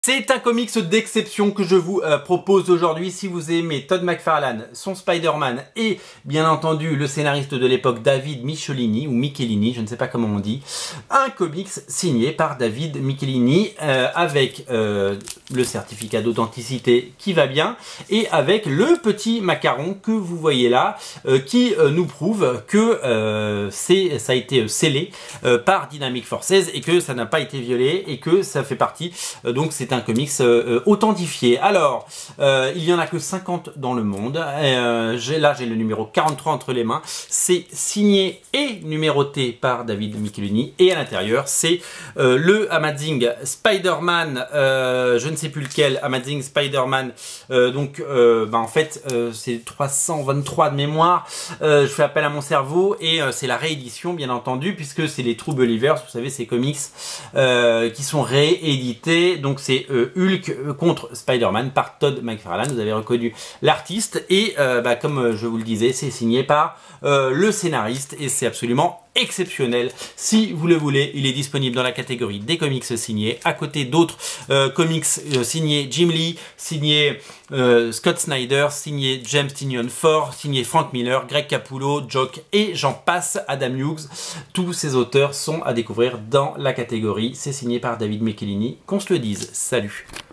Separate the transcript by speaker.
Speaker 1: C'est un comics d'exception que je vous propose aujourd'hui. Si vous aimez Todd McFarlane, son Spider-Man et bien entendu le scénariste de l'époque David Michelini ou Michelini, je ne sais pas comment on dit, un comics signé par David Michelini avec le certificat d'authenticité qui va bien et avec le petit macaron que vous voyez là qui nous prouve que ça a été scellé par Dynamic Forces et que ça n'a pas été violé et que ça fait partie donc c'est un comics authentifié. Alors, il y en a que 50 dans le monde. Là, j'ai le numéro 43 entre les mains. C'est signé et numéroté par David Michelini. Et à l'intérieur, c'est le Amazing Spider-Man, je ne sais plus lequel, Amazing Spider-Man. En fait, c'est 323 de mémoire. Je fais appel à mon cerveau et c'est la réédition, bien entendu, puisque c'est les True Believers, vous savez, ces comics qui sont réédités. Donc, c'est Hulk contre Spider-Man par Todd McFarlane. Vous avez reconnu l'artiste et comme je vous le disais, c'est signé par le scénariste et c'est absolument exceptionnel. Si vous le voulez, il est disponible dans la catégorie des comics signés, à côté d'autres comics signés Jim Lee, signés Scott Snyder, signé James Tynion Ford, signé Frank Miller, Greg Capullo, Jock et j'en passe, Adam Hughes. Tous ces auteurs sont à découvrir dans la catégorie. C'est signé par David Michelini. Qu'on se le dise. Salut.